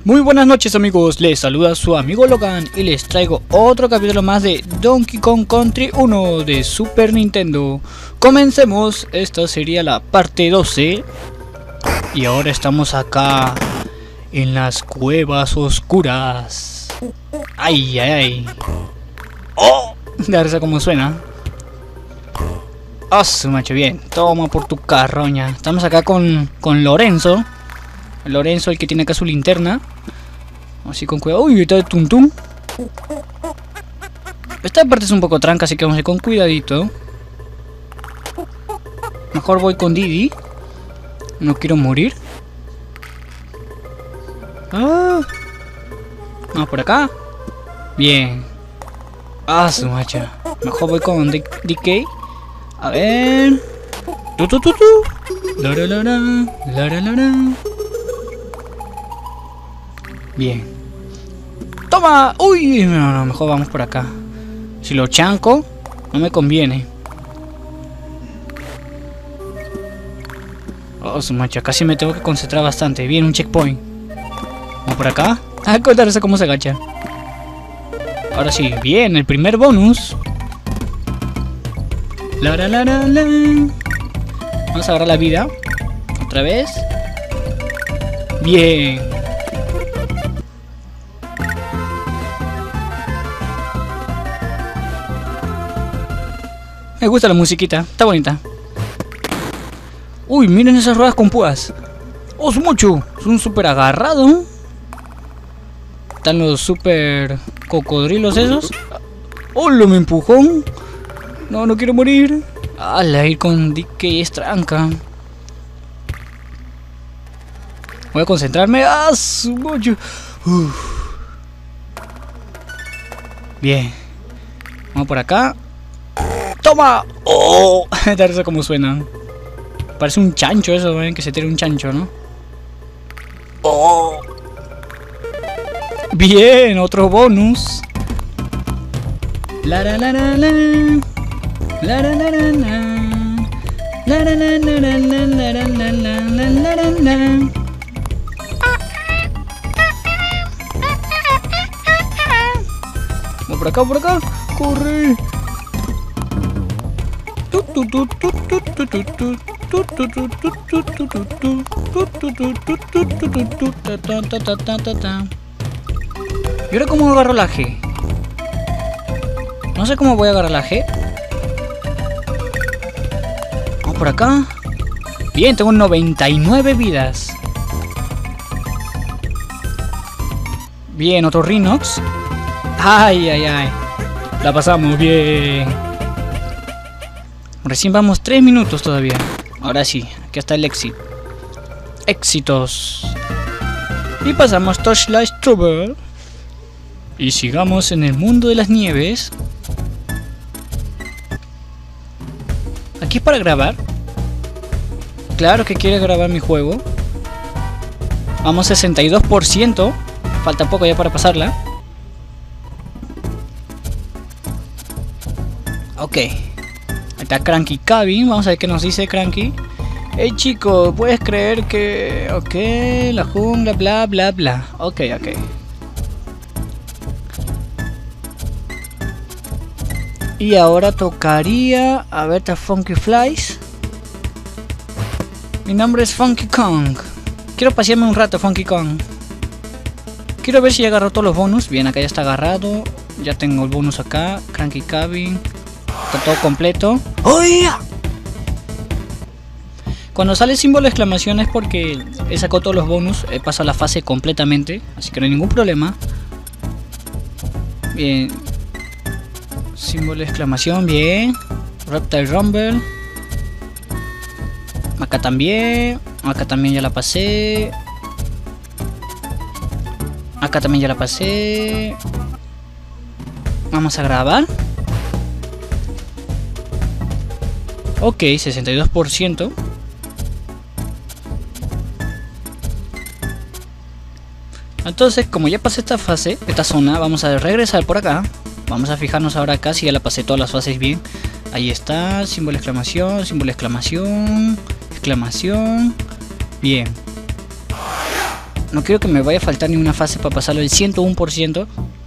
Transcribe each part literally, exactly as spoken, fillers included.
Muy buenas noches amigos, les saluda su amigo Logan y les traigo otro capítulo más de Donkey Kong Country uno de Super Nintendo. Comencemos, esta sería la parte doce. Y ahora estamos acá en las cuevas oscuras. Ay, ay, ay. Oh, de risa como suena. Ah, su macho, bien, toma por tu carroña. Estamos acá con, con Lorenzo. Lorenzo, el que tiene acá su linterna. Así con cuidado. Uy, está de tuntum. Esta parte es un poco tranca, así que vamos a ir con cuidadito. Mejor voy con Didi. No quiero morir. Ah. Vamos por acá. Bien. Ah, su macha. Mejor voy con D K. A ver. Tu tu tu tu. La la la la. La la la la. Bien. ¡Toma! ¡Uy! No, no, mejor vamos por acá. Si lo chanco, no me conviene. Oh, su macha, casi me tengo que concentrar bastante. Bien, un checkpoint. Vamos por acá. Ah, contarse cómo se agacha. Ahora sí, bien, el primer bonus. La la la la la. Vamos a agarrar la vida. Otra vez. Bien. Me gusta la musiquita, está bonita. Uy, miren esas ruedas con púas. ¡Oh, su mucho! Son súper agarrados. Están los súper cocodrilos esos. ¡Oh, lo me empujón! No, no quiero morir. Ah, la ir con D K es tranca. Voy a concentrarme. ¡Ah, su mucho! Uf. Bien. Vamos por acá. ¡Toma! ¡Oh! Te risa como suena. Parece un chancho eso, ven que se tire un chancho, ¿no? ¡Oh! Bien, otro bonus. La la la la la. La la la la la. La la la la la la la la la la la la. Vamos por acá, por acá. ¡Corre! ¿Y ahora cómo agarro la G? No sé cómo voy a agarrar la G. Vamos por acá. Bien, tengo noventa y nueve vidas. Bien, otro Rhinox. Ay, ay, ay. La pasamos bien. Recién vamos tres minutos todavía. Ahora sí, aquí está el éxito. Éxitos. Y pasamos Torchlight Trouble. Y sigamos en el mundo de las nieves. Aquí para grabar. Claro que quiere grabar mi juego. Vamos sesenta y dos por ciento. Falta poco ya para pasarla. Ok. Está Cranky Cabin, vamos a ver qué nos dice Cranky. Hey chico, ¿puedes creer que...? Ok, la jungla, bla bla bla. Ok, ok. Y ahora tocaría... A ver, está Funky Flies. Mi nombre es Funky Kong. Quiero pasearme un rato, Funky Kong. Quiero ver si ya agarró todos los bonus. Bien, acá ya está agarrado. Ya tengo el bonus acá. Cranky Cabin. Está todo completo. ¡Oh, yeah! Cuando sale el símbolo de exclamación es porque he sacado todos los bonus. He pasado la fase completamente. Así que no hay ningún problema. Bien. Símbolo de exclamación, bien. Reptile Rumble. Acá también. Acá también ya la pasé. Acá también ya la pasé. Vamos a grabar. Ok, sesenta y dos por ciento. Entonces, como ya pasé esta fase, esta zona, vamos a regresar por acá. Vamos a fijarnos ahora acá si ya la pasé todas las fases bien. Ahí está, símbolo de exclamación, símbolo de exclamación, exclamación. Bien. No quiero que me vaya a faltar ni una fase para pasarlo del ciento uno por ciento.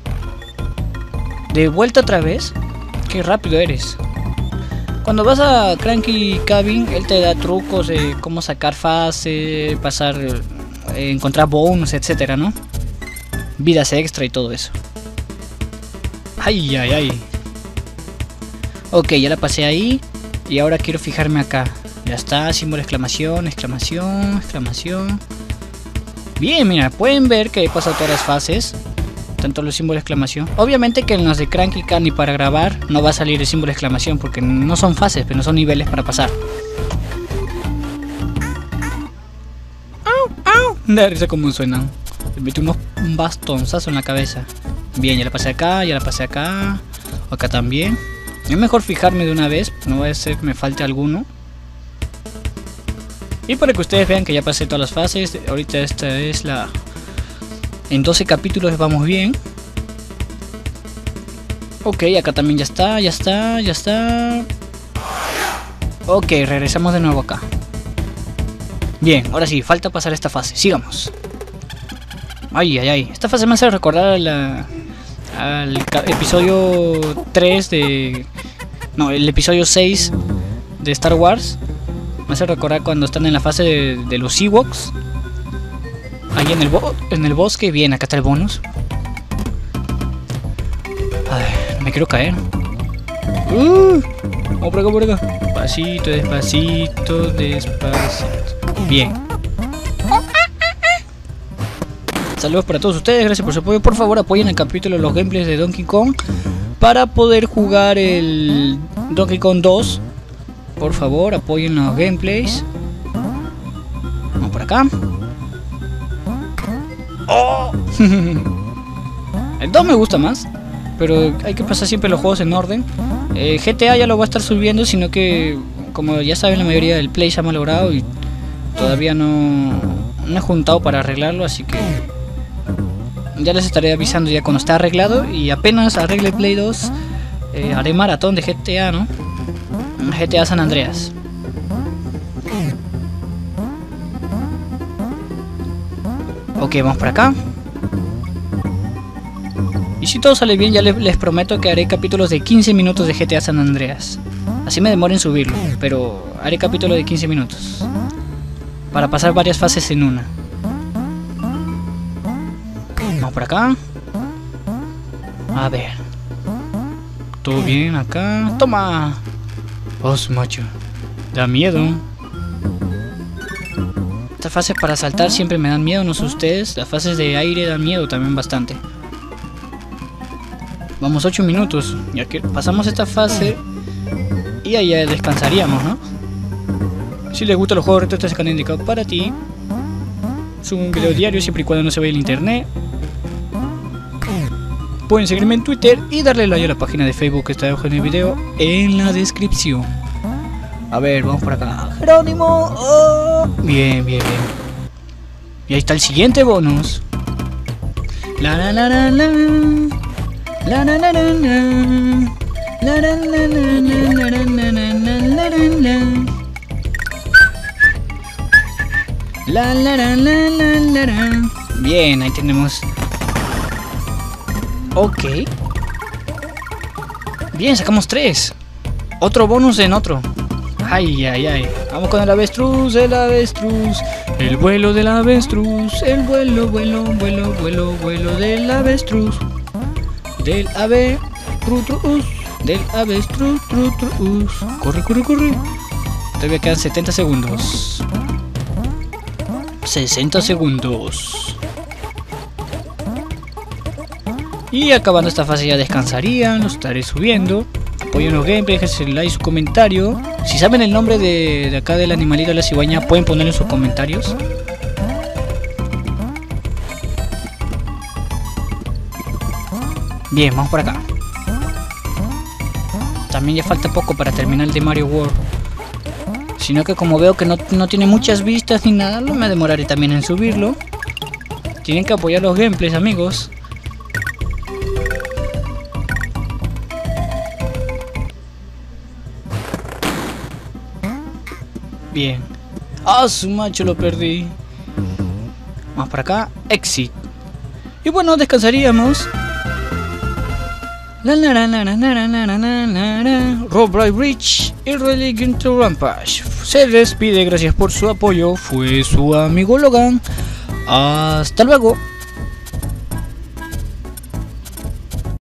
De vuelta otra vez. Qué rápido eres. Cuando vas a Cranky Cabin, él te da trucos de cómo sacar fase, pasar, eh, encontrar bonus, etcétera, ¿no? Vidas extra y todo eso. Ay, ay, ay. Ok, ya la pasé ahí. Y ahora quiero fijarme acá. Ya está, símbolo de exclamación, exclamación, exclamación. Bien, mira, pueden ver que he pasado todas las fases. Tanto los símbolos de exclamación. Obviamente que en los de Cranky Candy para grabar no va a salir el símbolo de exclamación porque no son fases, pero no son niveles para pasar. ¡Au! ¡Au! Da risa como suenan. Le metí unos un bastonzazo en la cabeza. Bien, ya la pasé acá, ya la pasé acá. Acá también. Es mejor fijarme de una vez, no va a ser que me falte alguno. Y para que ustedes vean que ya pasé todas las fases. Ahorita esta es la... En doce capítulos vamos bien. Ok, acá también ya está, ya está, ya está. Ok, regresamos de nuevo acá. Bien, ahora sí, falta pasar esta fase, sigamos. Ay, ay, ay, esta fase me hace recordar a la, al episodio tres de... No, el episodio seis de Star Wars. Me hace recordar cuando están en la fase de, de los Ewoks. Ahí en el, bo en el bosque. Bien, acá está el bonus. Ay, me quiero caer. Uh, vamos por acá, por acá. Despacito, despacito, despacito. Bien. Saludos para todos ustedes, gracias por su apoyo. Por favor, apoyen el capítulo de los gameplays de Donkey Kong para poder jugar el Donkey Kong dos. Por favor, apoyen los gameplays. Vamos por acá. Oh. El dos me gusta más, pero hay que pasar siempre los juegos en orden. eh, G T A ya lo va a estar subiendo, sino que como ya saben la mayoría del play se ha malogrado y todavía no, no he juntado para arreglarlo, así que ya les estaré avisando ya cuando esté arreglado. Y apenas arregle Play dos, eh, haré maratón de G T A, ¿no? G T A San Andreas. Ok, vamos por acá. Y si todo sale bien, ya les, les prometo que haré capítulos de quince minutos de G T A San Andreas. Así me demoro en subirlo, pero haré capítulos de quince minutos para pasar varias fases en una. Vamos por acá. A ver. Todo bien acá. Toma. Os, macho. Da miedo. Estas fases para saltar siempre me dan miedo, no sé ustedes. Las fases de aire dan miedo también bastante. Vamos, ocho minutos. Ya que pasamos esta fase y ahí ya descansaríamos, ¿no? Si les gustan los juegos retro, este es el canal indicado para ti. Subo un video diario siempre y cuando no se vaya el internet. Pueden seguirme en Twitter y darle like a la página de Facebook que está debajo en el video en la descripción. A ver, vamos por acá. Jerónimo. Oh. Bien, bien, bien. Y ahí está el siguiente bonus. La la la la la. La la la la la. La la la la la la la la la. La la la la la la. Bien, ahí tenemos. Ok. Bien, sacamos tres. Otro bonus en otro. Ay, ay, ay. Vamos con el avestruz, el avestruz. El vuelo del avestruz. El vuelo, vuelo, vuelo, vuelo, vuelo del avestruz. Del avestruz. Del avestruz, truz, truz. Corre, corre, corre. Todavía quedan setenta segundos. sesenta segundos. Y acabando esta fase ya descansarían. Los estaré subiendo. Apoyen los gameplays, dejen su like, su comentario. Si saben el nombre de, de acá del animalito de la cigüeña, pueden ponerlo en sus comentarios. Bien, vamos por acá. También ya falta poco para terminar el de Mario World. Sino que como veo que no, no tiene muchas vistas ni nada, no me demoraré también en subirlo. Tienen que apoyar los gameplays, amigos. Bien. Ah, su macho, lo perdí. Vamos para acá, exit. Y bueno, descansaríamos. La la la la la la la la la la. Rob Bridge y Religion to Rampage se despide, gracias por su apoyo. Fue su amigo Logan. Hasta luego.